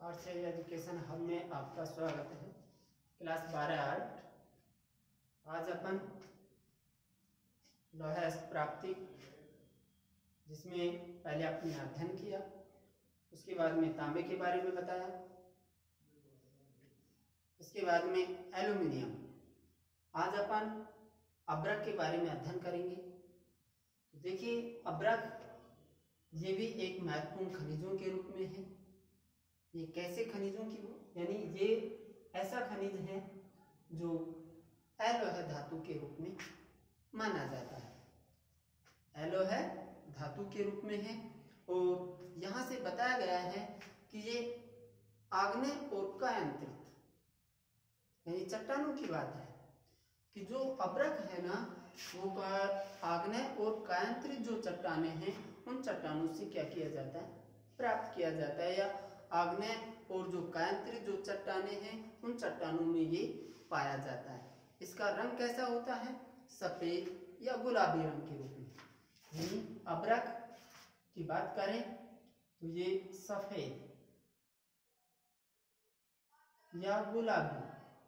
Arts education hub में आपका स्वागत है। Class 12 art. आज अपन लौह प्राप्ति, जिसमें पहले आपने अध्ययन किया, उसके बाद में तांबे के बारे में बताया, उसके बाद में एल्यूमिनियम। आज अपन अब्रक के बारे में अध्ययन करेंगे। तो देखिए, अब्रक ये भी एक महत्वपूर्ण खनिजों के रूप में है। ये कैसे खनिजों की यानी ये ऐसा खनिज है जो अलोह धातु के रूप में माना जाता है। अलोह धातु के रूप में है और यहाँ से बताया गया है कि ये आग्नेय और कायांतरित यानी चट्टानों की बात है कि जो अब्रक है ना, वो आग्नेय और कायांतरित जो चट्टानें हैं, उन चट्टानों से क्या किया जाता है, प्राप्त किया जाता है। या आग्नेय और जो कायांतरित जो चट्टानें हैं, उन चट्टानों में ये पाया जाता है। इसका रंग कैसा होता है? सफेद या गुलाबी रंग के रूप में। यानी अब्रक की बात करें तो ये सफेद या गुलाबी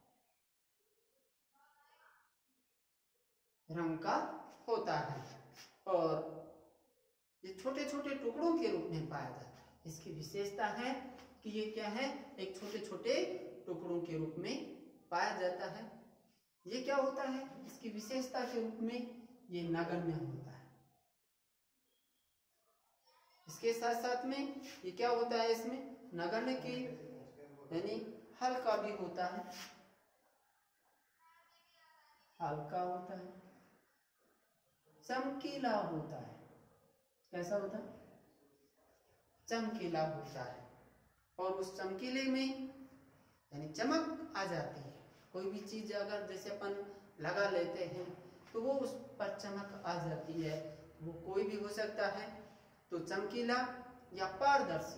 रंग का होता है और ये छोटे छोटे टुकड़ों के रूप में पाया जाता है। इसकी विशेषता है कि ये क्या है, एक छोटे छोटे टुकड़ों के रूप में पाया जाता है। ये क्या होता है, इसकी विशेषता के रूप में ये नगण्य होता है। इसके साथ साथ में ये क्या होता है, इसमें नगण्य की यानी हल्का भी होता है, हल्का होता है, चमकीला होता है। कैसा होता है? चमकीला होता है। और उस चमकीले में यानी चमक आ जाती है। कोई भी चीज अगर जैसे अपन लगा लेते हैं तो वो उस पर चमक आ जाती है। वो कोई भी हो सकता है। तो चमकीला या पारदर्शी,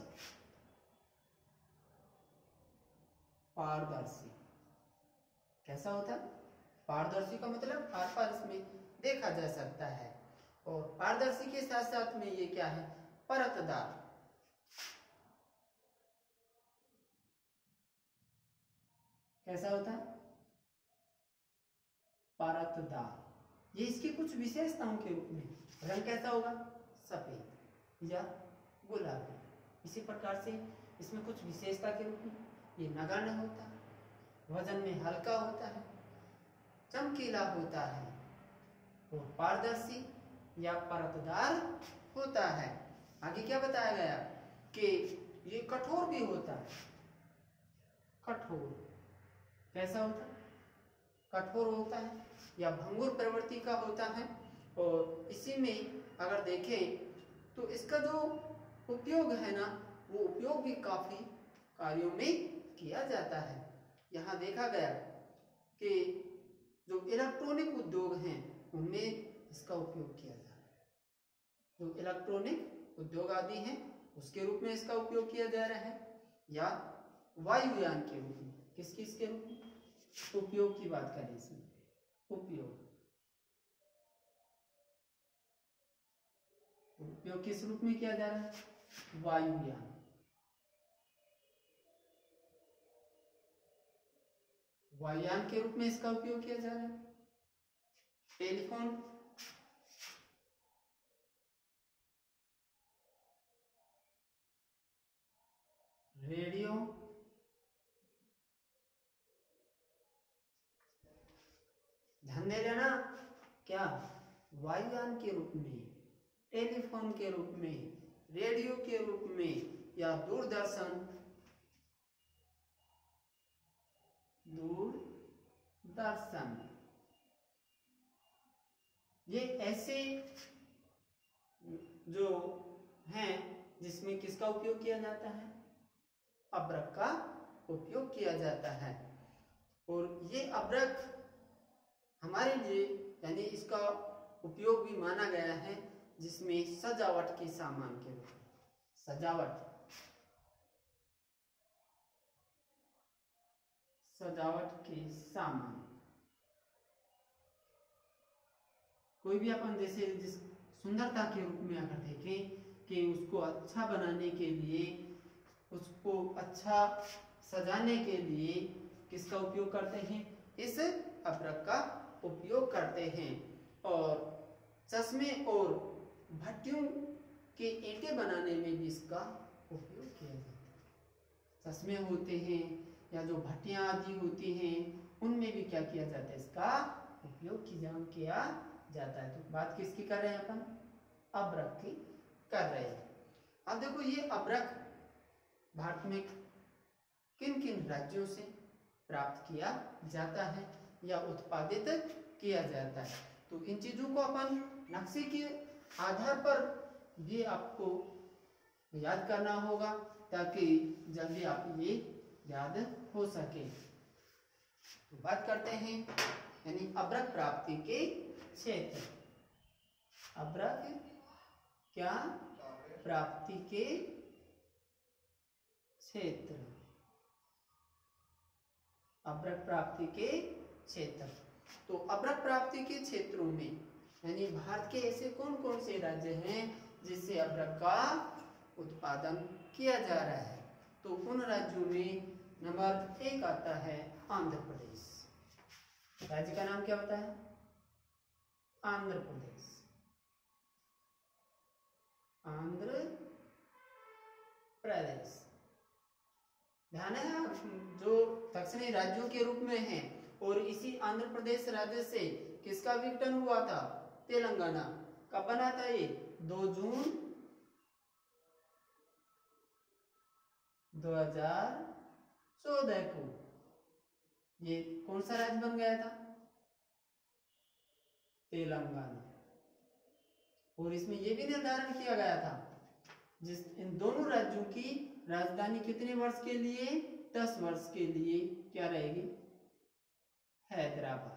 पारदर्शी कैसा होता है? पारदर्शी का मतलब आर पार इसमें देखा जा सकता है। और पारदर्शी के साथ साथ में ये क्या है, परतदार। कैसा होता है? परतदार। ये इसकी कुछ विशेषताओं के रूप में। रंग कैसा होगा? सफेद या गुलाबी। इसी प्रकार से इसमें कुछ विशेषता के रूप में ये नगण्य होता है, वजन में हल्का होता है, चमकीला होता है और पारदर्शी या परतदार होता है। आगे क्या बताया गया कि ये कठोर भी होता है। कठोर कैसा होता है? कठोर होता है या भंगुर प्रवृत्ति का होता है। और इसी में अगर देखें तो इसका जो उपयोग है ना, वो उपयोग भी काफी कार्यों में किया जाता है। यहाँ देखा गया कि जो इलेक्ट्रॉनिक उद्योग हैं, उनमें इसका उपयोग किया जा रहा है। जो इलेक्ट्रॉनिक उद्योग आदि हैं, उसके रूप में इसका उपयोग किया जा रहा है। या वायुयान के रूप में। किस किस के रूप में? उपयोग की बात करें इसमें, उपयोग तो उपयोग किस रूप में किया जा रहा है? वायुयान। वायुयान के रूप में इसका उपयोग किया जा रहा है। टेलीफोन, रेडियो, ध्यान दे लेना, क्या वायुयान के रूप में, टेलीफोन के रूप में, रेडियो के रूप में या दूरदर्शन, दूरदर्शन, ये ऐसे जो हैं जिसमें किसका उपयोग किया जाता है? अब्रक का उपयोग किया जाता है। और ये अब्रक हमारे लिए यानी इसका उपयोग भी माना गया है, जिसमें सजावट के सामान के रूप में, सजावट के सामान। कोई भी अपन जैसे जिस सुंदरता के रूप में अगर देखें कि उसको अच्छा बनाने के लिए उसको अच्छा सजाने के लिए किसका उपयोग करते हैं? इस अब्रक का उपयोग करते हैं। और चश्मे और भट्टियों के ईंटे बनाने में भी इसका उपयोग किया जाता है। चश्मे होते हैं या जो भट्टियां आदि होती हैं उनमें भी क्या किया जाता है? इसका उपयोग किया जाता है। तो बात किसकी कर रहे हैं अपन? अब्रक की कर रहे हैं। अब देखो ये अब्रक भारत में किन किन राज्यों से प्राप्त किया जाता है या उत्पादित किया जाता है। तो इन चीजों को अपन नक्शे के आधार पर भी आपको याद करना होगा ताकि जल्दी आप ये याद हो सके। तो बात करते हैं यानी अब्रक प्राप्ति के क्षेत्र। अब्रक क्या प्राप्ति के क्षेत्र। अब्रक प्राप्ति के क्षेत्र। तो अब्रक प्राप्ति के क्षेत्रों में यानी भारत के ऐसे कौन कौन से राज्य हैं जिससे अब्रक का उत्पादन किया जा रहा है? तो उन राज्यों में नंबर 1 आता है आंध्र प्रदेश। राज्य का नाम क्या होता है? आंध्र प्रदेश। आंध्र प्रदेश ध्यान है जो दक्षिणी राज्यों के रूप में है। और इसी आंध्र प्रदेश राज्य से किसका विघटन हुआ था? तेलंगाना। कब बना था ये? 2 जून 2014 को ये कौन सा राज्य बन गया था? तेलंगाना। और इसमें यह भी निर्धारण किया गया था जिस इन दोनों राज्यों की राजधानी कितने वर्ष के लिए? 10 वर्ष के लिए क्या रहेगी? हैदराबाद।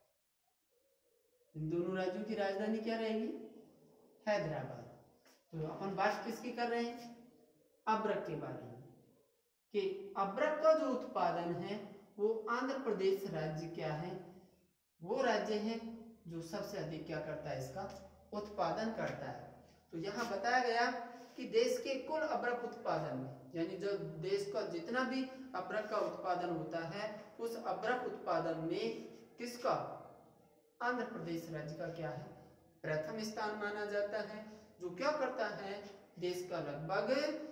इन दोनों राज्यों की राजधानी क्या रहेगी? हैदराबाद। तो अपन बात किसकी कर रहे हैं? अब्रक के बारे में कि अब्रक का जो उत्पादन है वो आंध्र प्रदेश राज्य क्या है? वो राज्य है जो सबसे अधिक क्या करता है? इसका उत्पादन करता है। तो यहाँ बताया गया कि देश के कुल अब्रक उत्पादन में यानी जो देश का जितना भी अब्रक का उत्पादन होता है उस अब्रक उत्पादन में किसका? आंध्र प्रदेश राज्य का क्या है? प्रथम स्थान माना जाता है। जो क्या करता है? देश का लगभग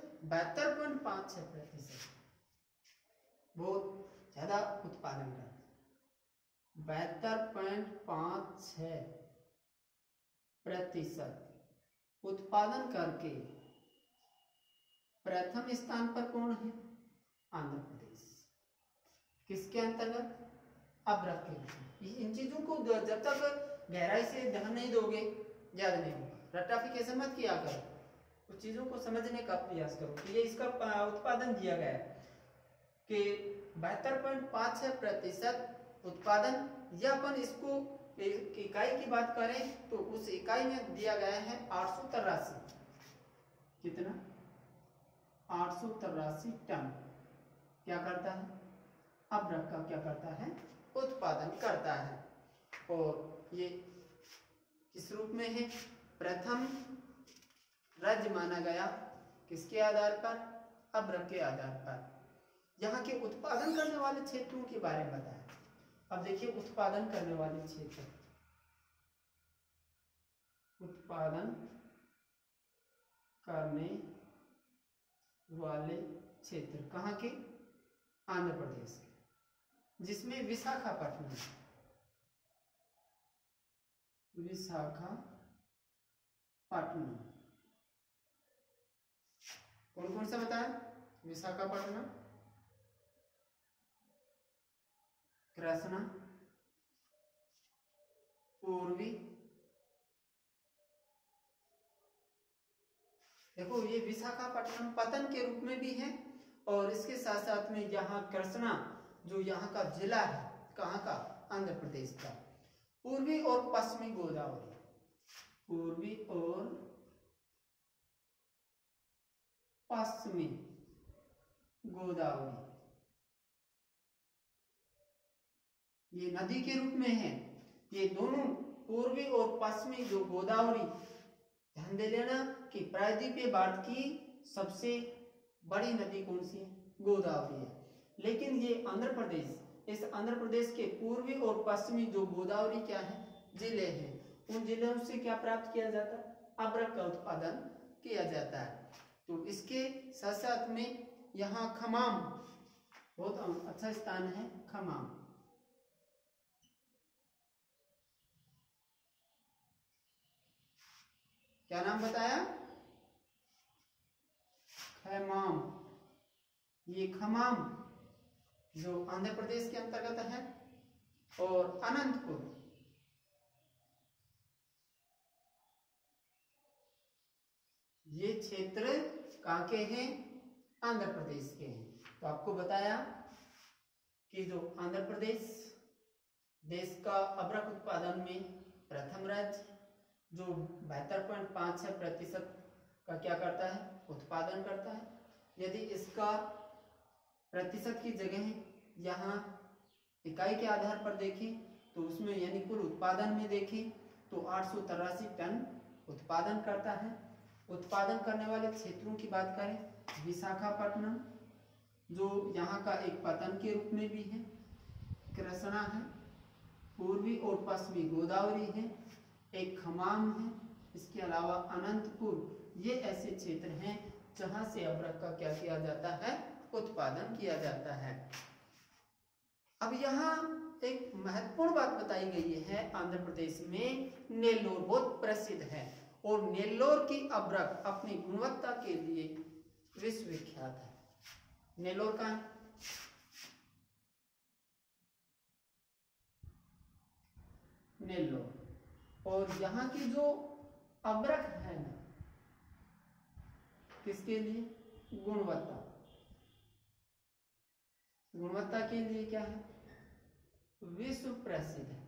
72.56% बहुत ज्यादा उत्पादन करता है। 72.56% उत्पादन करके प्रथम स्थान पर कौन है? आंध्र प्रदेश। किसके अंतर्गत? अब्रक के। इन चीजों को जब तक गहराई से ध्यान नहीं दोगे याद नहीं होगा। रट्टाफिकेशन मत किया करो, कुछ चीजों को समझने का प्रयास करो। तो ये इसका उत्पादन दिया गया है कि 72.56% उत्पादन। या अपन इसको इकाई की बात करें तो उस इकाई में दिया गया है 883। कितना? 883 टन क्या करता है? अब्रक का क्या करता है? उत्पादन करता है। और ये किस रूप में है? प्रथम राज्य माना गया किसके आधार पर? अब्रक के आधार पर। यहाँ के उत्पादन करने वाले क्षेत्रों के बारे में बताया। अब देखिए उत्पादन करने वाले क्षेत्र। उत्पादन करने वाले क्षेत्र कहाँ के? आंध्र प्रदेश के, जिसमें विशाखापट्टनम कौन कौन सा बताया? विशाखापट्टनम, कृष्णा, पूर्वी। देखो ये विशाखापट्टनम पतन के रूप में भी है और इसके साथ साथ में यहाँ कृष्णा जो यहाँ का जिला है, कहाँ का? आंध्र प्रदेश का। पूर्वी और पश्चिमी गोदावरी, पूर्वी और पश्चिमी गोदावरी ये नदी के रूप में है। ये दोनों पूर्वी और पश्चिमी जो गोदावरी, ध्यान दे लेना कि प्रायद्वीपीय भारत की सबसे बड़ी नदी कौन सी है? गोदावरी है। लेकिन ये आंध्र प्रदेश, इस आंध्र प्रदेश के पूर्वी और पश्चिमी जो गोदावरी क्या है जिले हैं, उन जिलों से क्या प्राप्त किया जाता है? अब्रक का उत्पादन किया जाता है। तो इसके साथ साथ में यहाँ खमाम बहुत अच्छा स्थान है। खमाम, क्या नाम बताया? खमाम। ये खमाम जो आंध्र प्रदेश के अंतर्गत है। और अनंतपुर, ये क्षेत्र कहाँ के हैं? आंध्र प्रदेश के हैं। तो आपको बताया कि जो आंध्र प्रदेश देश का अब्रक उत्पादन में प्रथम राज्य, जो 72.56% का क्या करता है? उत्पादन करता है। यदि इसका प्रतिशत की जगह यहाँ इकाई के आधार पर देखें तो उसमें यानी कुल उत्पादन में देखें तो 883 टन उत्पादन करता है। उत्पादन करने वाले क्षेत्रों की बात करें, विशाखापट्टनम जो यहाँ का एक पतन के रूप में भी है, कृष्णा है, पूर्वी और पश्चिमी गोदावरी है, एक खमाम है, इसके अलावा अनंतपुर, ये ऐसे क्षेत्र हैं जहां से अब्रक का क्या किया जाता है? उत्पादन किया जाता है। अब यहाँ एक महत्वपूर्ण बात बताई गई है, आंध्र प्रदेश में नेल्लोर बहुत प्रसिद्ध है और नेल्लोर की अब्रक अपनी गुणवत्ता के लिए विश्वविख्यात है। नेल्लोर का नेल्लोर, और यहाँ की जो अब्रक है ना, किसके लिए? गुणवत्ता, गुणवत्ता के लिए क्या है? विश्व प्रसिद्ध है।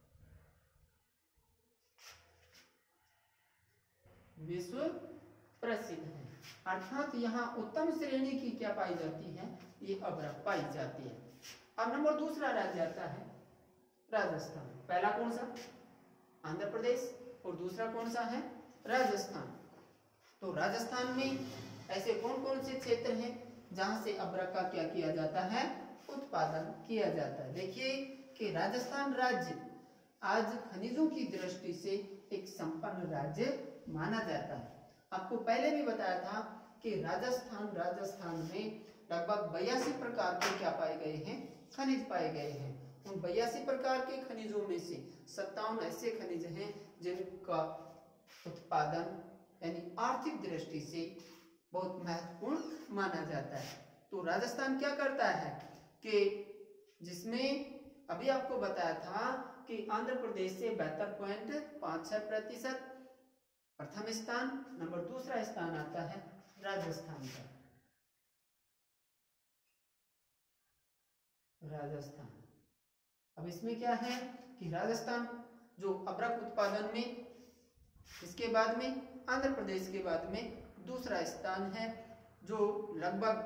विश्व प्रसिद्ध है अर्थात यहाँ उत्तम श्रेणी की क्या पाई जाती है? ये अब्रक पाई जाती है। अब नंबर दूसरा राज्य आता है राजस्थान। पहला कौन सा? आंध्र प्रदेश, और दूसरा कौन सा है? राजस्थान। तो राजस्थान में ऐसे कौन कौन से क्षेत्र हैं जहां से अब्रक का क्या किया जाता है? उत्पादन किया जाता है। देखिए कि राजस्थान राज्य आज खनिजों की दृष्टि से एक संपन्न राज्य माना जाता है। आपको पहले भी बताया था कि राजस्थान में लगभग 82 प्रकार के क्या पाए गए हैं? खनिज पाए गए हैं। उन 82 प्रकार के खनिजों में से 57 ऐसे खनिज हैं जिनका उत्पादन यानी आर्थिक दृष्टि से बहुत महत्वपूर्ण माना जाता है। तो राजस्थान क्या करता है कि जिसमें अभी आपको बताया था कि आंध्र प्रदेश से 72.56% प्रथम स्थान, नंबर दूसरा स्थान आता है राजस्थान का। राजस्थान, अब इसमें क्या है कि राजस्थान जो अब्रक उत्पादन में इसके बाद में आंध्र प्रदेश के बाद में दूसरा स्थान है, जो लगभग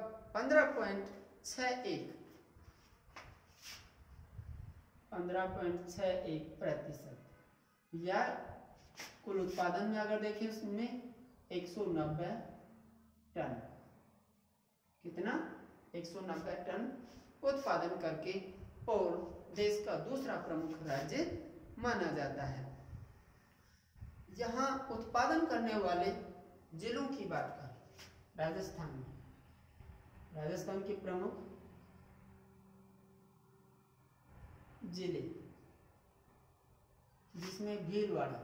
15.61% या कुल उत्पादन में अगर देखें उसमें 190 टन, कितना? 190 टन उत्पादन करके और देश का दूसरा प्रमुख राज्य माना जाता है। यहाँ उत्पादन करने वाले जिलों की बात करें राजस्थान में, राजस्थान के प्रमुख जिले जिसमें भीलवाड़ा,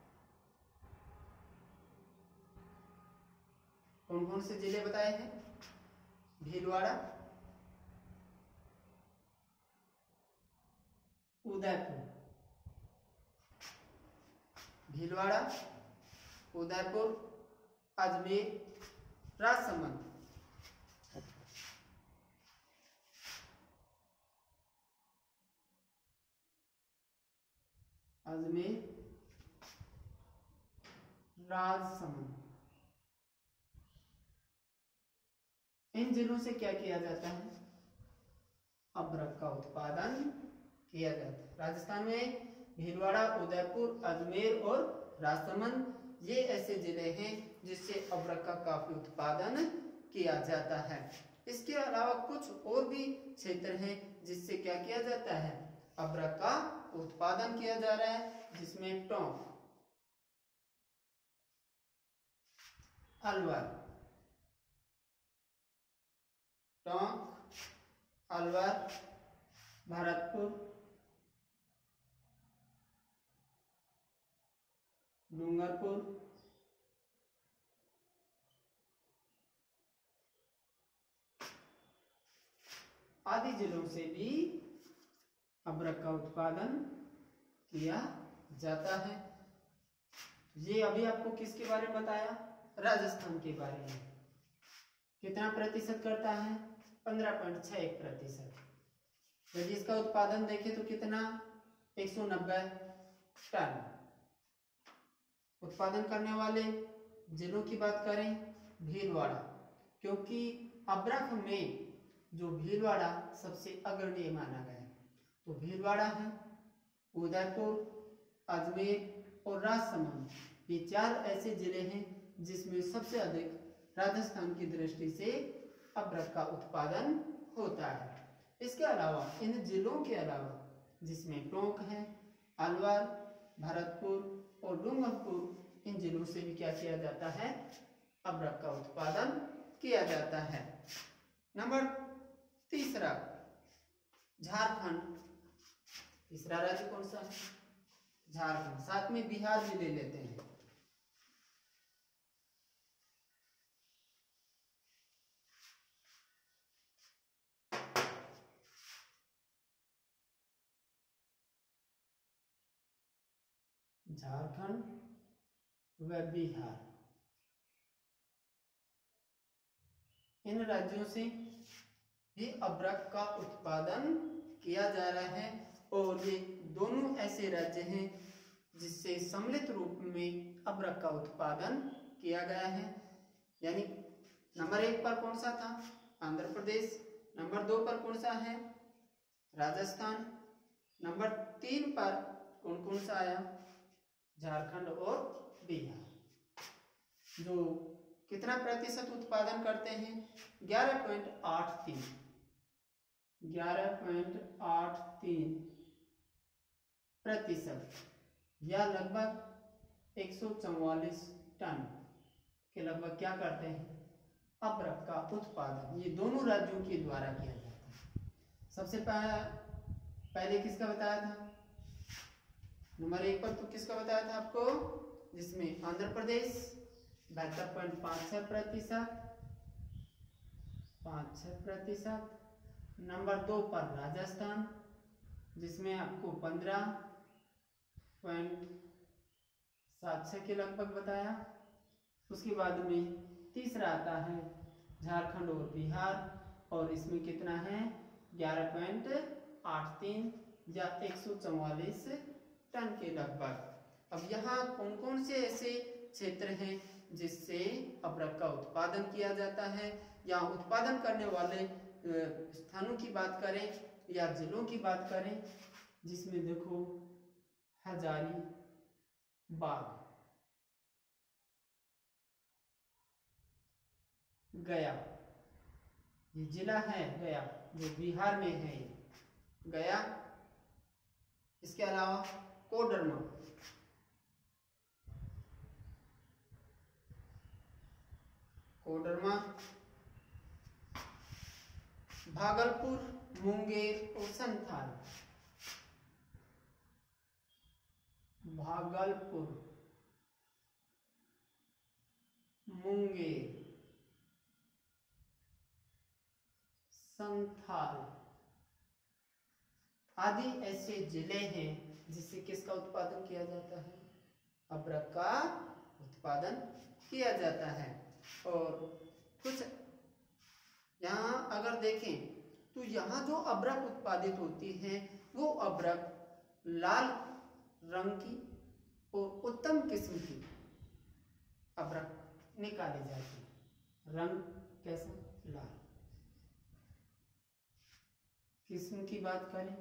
कौन कौन से जिले बताए हैं? भीलवाड़ा, उदयपुर, भीलवाड़ा, उदयपुर, अजमेर, राजसमंद। अजमेर, राजसमंद, इन जिलों से क्या किया जाता है? अब्रक का उत्पादन किया जाता है। राजस्थान में भीलवाड़ा, उदयपुर, अजमेर और राजसमंद ये ऐसे जिले हैं जिससे अब्रक का काफी उत्पादन किया जाता है। इसके अलावा कुछ और भी क्षेत्र हैं जिससे क्या किया जाता है, अब्रक का उत्पादन किया जा रहा है, जिसमें टोंक, अलवर, टोंक, अलवर, भरतपुर, डूंगरपुर, आदि जिलों से भी अब्रक का उत्पादन किया जाता है। ये अभी आपको किसके बारे में बताया, राजस्थान के बारे में। कितना प्रतिशत करता है, 15.61%। यदि इसका उत्पादन देखें तो कितना, 190 टन। उत्पादन करने वाले जिलों की बात करें, भीलवाड़ा, क्योंकि अब्रक में जो भीलवाड़ा सबसे अग्रणी माना गया है, तो भीलवाड़ा है, उदयपुर, अजमेर और राजसमंद, ये 4 ऐसे जिले हैं जिसमें सबसे अधिक राजस्थान की दृष्टि से अब्रक का उत्पादन होता है। इसके अलावा इन जिलों के अलावा जिसमें टोंक है, अलवर, भरतपुर और डूंगरपुर, इन जिलों से भी क्या किया जाता है, अब्रक का उत्पादन किया जाता है। नंबर तीसरा, झारखंड। तीसरा राज्य कौन सा है, झारखंड। साथ में बिहार भी ले लेते हैं। झारखंड व बिहार, इन राज्यों से भी अब्रक का उत्पादन किया जा रहा है, और ये दोनों ऐसे राज्य हैं जिससे सम्मिलित रूप में अब्रक का उत्पादन किया गया है। यानी नंबर 1 पर कौन सा था, आंध्र प्रदेश। नंबर 2 पर कौन सा है, राजस्थान। नंबर 3 पर कौन कौन सा आया, झारखंड और बिहार। जो कितना प्रतिशत उत्पादन करते हैं, 11.83 प्रतिशत, या लगभग 144 टन के लगभग क्या करते हैं, अब्रक का उत्पादन। ये दोनों राज्यों के द्वारा किया जाता है। सबसे पहले किसका बताया था, नंबर 1 पर तो किसका बताया था आपको, जिसमें आंध्र प्रदेश 72.56%। नंबर 2 पर राजस्थान, जिसमें आपको 15.76 के लगभग बताया। उसके बाद में तीसरा आता है झारखंड और बिहार, और इसमें कितना है, 11.83 या 144 टन के लगभग। अब यहाँ कौन कौन से ऐसे क्षेत्र हैं जिससे अब्रक का उत्पादन किया जाता है, या उत्पादन करने वाले स्थानों की बात करें या जिलों की बात करें, जिसमें देखो हजारीबाग, गया, ये जिला है गया जो बिहार में है, गया। इसके अलावा कोडरमा, भागलपुर, मुंगेर और संथाल। भागलपुर, मुंगेर, संथाल आदि ऐसे जिले हैं जिससे किसका उत्पादन किया जाता है, अब्रक का उत्पादन किया जाता है। और कुछ यहाँ अगर देखें तो यहाँ जो अब्रक उत्पादित होती है वो अब्रक लाल रंग की और उत्तम किस्म की अब्रक निकाली जाती है। रंग कैसा, लाल। किस्म की बात करें,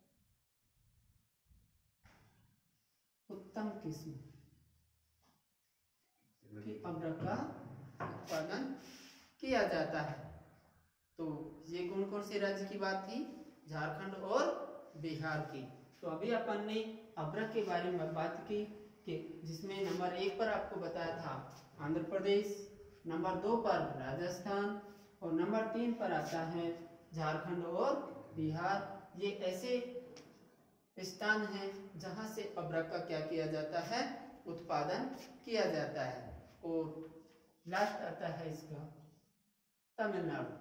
उत्तम किस्म की अब्रक का उत्पादन किया जाता है। तो ये कौन कौन से राज्य की बात थी? झारखंड और बिहार की। तो अभी अपन ने अभ्रक के बारे में बात की कि जिसमें नंबर 1 पर आपको बताया था आंध्र प्रदेश, नंबर 2 पर राजस्थान और नंबर 3 पर आता है झारखंड और बिहार। ये ऐसे स्थान हैं जहां से अभ्रक का क्या किया जाता है? उत्पादन किया जाता है। और लास्ट आता है इसका तमिलनाडु।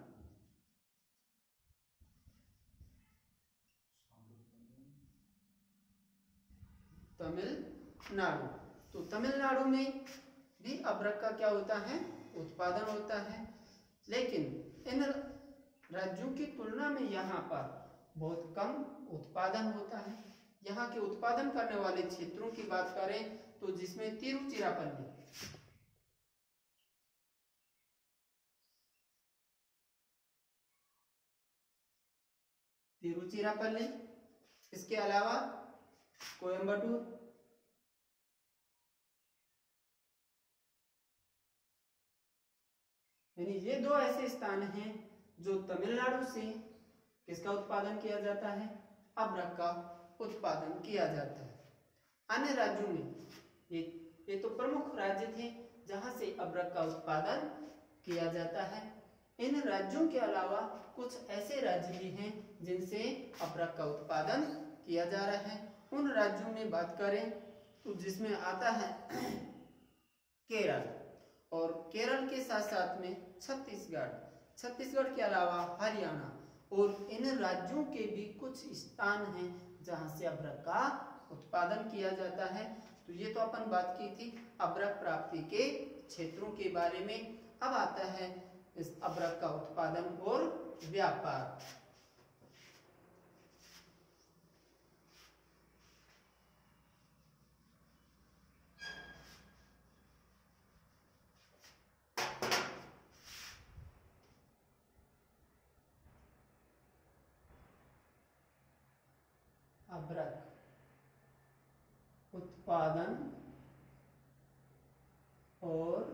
तमिलनाडु, तो तमिलनाडु में भी अभ्रक का क्या होता है? उत्पादन होता है। लेकिन इन राज्यों की तुलना में यहाँ पर बहुत कम उत्पादन होता है। यहाँ के उत्पादन करने वाले क्षेत्रों की बात करें तो जिसमें तिरुचिरापल्ली, इसके अलावा कोयम्बटूर, यानी ये दो ऐसे स्थान हैं जो तमिलनाडु से किसका उत्पादन किया जाता है? अभ्रक का उत्पादन किया जाता है। अन्य राज्यों में ये तो प्रमुख राज्य थे जहां से अभ्रक का उत्पादन किया जाता है। इन राज्यों के अलावा कुछ ऐसे राज्य भी हैं जिनसे अभ्रक का उत्पादन किया जा रहा है। उन राज्यों में बात करें तो जिसमें आता है केरल, और केरल के साथ साथ में छत्तीसगढ़ के अलावा हरियाणा, और इन राज्यों के भी कुछ स्थान हैं जहां से अभ्रक का उत्पादन किया जाता है। तो ये तो अपन बात की थी अभ्रक प्राप्ति के क्षेत्रों के बारे में। अब आता है इस अभ्रक का उत्पादन और व्यापार। अभ्रक उत्पादन और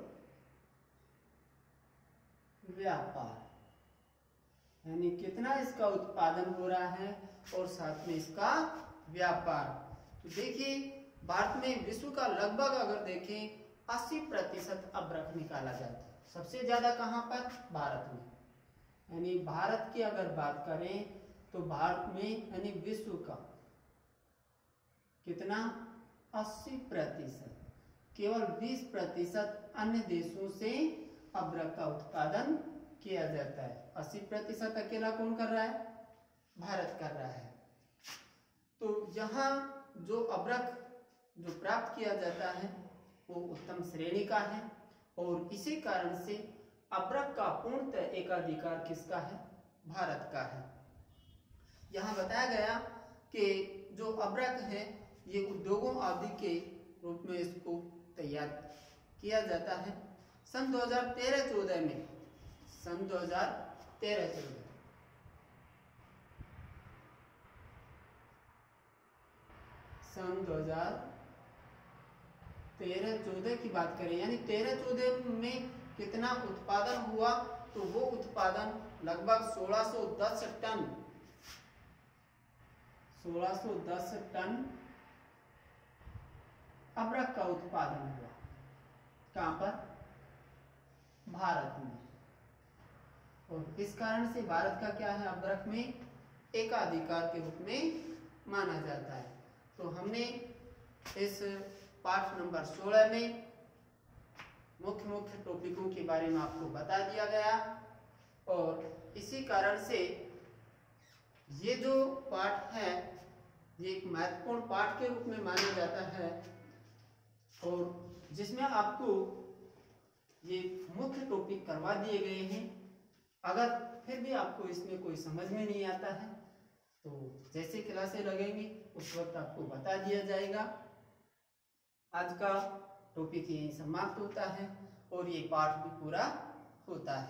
व्यापार, यानी कितना इसका उत्पादन हो रहा है और साथ में इसका व्यापार। तो देखिए भारत में विश्व का लगभग अगर देखें 80% अभ्रक निकाला जाता है। सबसे ज्यादा कहां पर? भारत में। यानी भारत की अगर बात करें तो भारत में यानी विश्व का कितना? 80%। केवल 20% अन्य देशों से अभ्रक का उत्पादन किया जाता है। 80% अकेला कौन कर रहा है? भारत कर रहा है। तो यहाँ जो अभ्रक जो प्राप्त किया जाता है वो उत्तम श्रेणी का है, और इसी कारण से अभ्रक का पूर्णतः एकाधिकार किसका है? भारत का है। यहाँ बताया गया कि जो अभ्रक है ये उद्योगों आदि के रूप में इसको तैयार किया जाता है। सन 2013-14 में, सन 2013-14 की बात करें, यानी 13-14 में कितना उत्पादन हुआ? तो वो उत्पादन लगभग 1610 टन अभ्रक का उत्पादन हुआ। कहां पर? भारत में। और इस कारण से भारत का क्या है? अभ्रक में एकाधिकार के रूप में माना जाता है। तो हमने इस पाठ नंबर 16 में मुख्य टॉपिकों के बारे में आपको बता दिया गया, और इसी कारण से ये जो पाठ है ये एक महत्वपूर्ण पाठ के रूप में माना जाता है, और जिसमें आपको ये मुख्य टॉपिक करवा दिए गए हैं। अगर फिर भी आपको इसमें कोई समझ में नहीं आता है तो जैसे क्लासें लगेंगी उस वक्त आपको बता दिया जाएगा। आज का टॉपिक यहीं समाप्त होता है और ये पाठ भी पूरा होता है।